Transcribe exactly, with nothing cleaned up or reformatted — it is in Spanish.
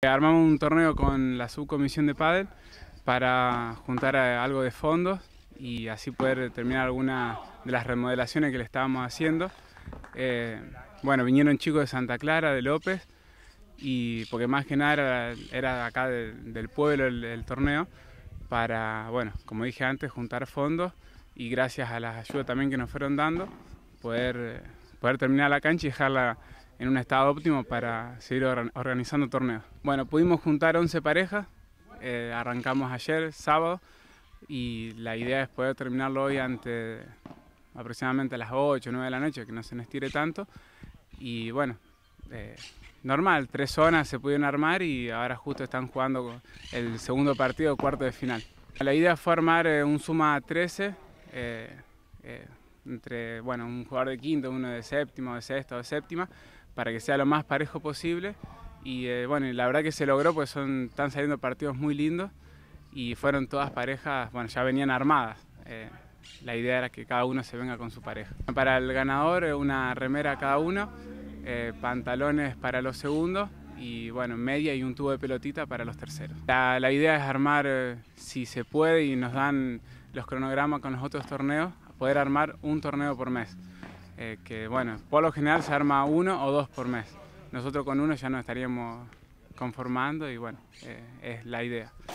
Armamos un torneo con la subcomisión de pádel para juntar algo de fondos y así poder terminar alguna de las remodelaciones que le estábamos haciendo. Eh, bueno, vinieron chicos de Santa Clara, de López, y porque más que nada era, era acá de, del pueblo el, el torneo, para, bueno, como dije antes, juntar fondos y gracias a las ayudas también que nos fueron dando, poder, poder terminar la cancha y dejarla en un estado óptimo para seguir organizando torneos. Bueno, pudimos juntar once parejas, eh, arrancamos ayer, sábado, y la idea es poder terminarlo hoy ante aproximadamente a las ocho o nueve de la noche, que no se nos estire tanto. Y bueno, eh, normal, tres zonas se pudieron armar y ahora justo están jugando el segundo partido, cuarto de final. La idea fue armar eh, un suma trece, eh, eh, entre bueno, un jugador de quinto, uno de séptimo, de sexta o de séptima, para que sea lo más parejo posible. Y eh, bueno, la verdad que se logró porque son, están saliendo partidos muy lindos y fueron todas parejas, bueno, ya venían armadas. Eh, la idea era que cada uno se venga con su pareja. Para el ganador, una remera cada uno, eh, pantalones para los segundos y bueno, media y un tubo de pelotita para los terceros. La, la idea es armar, eh, si se puede y nos dan los cronogramas con los otros torneos, poder armar un torneo por mes. Eh, que bueno, por lo general se arma uno o dos por mes. Nosotros con uno ya nos estaríamos conformando y bueno, eh, es la idea.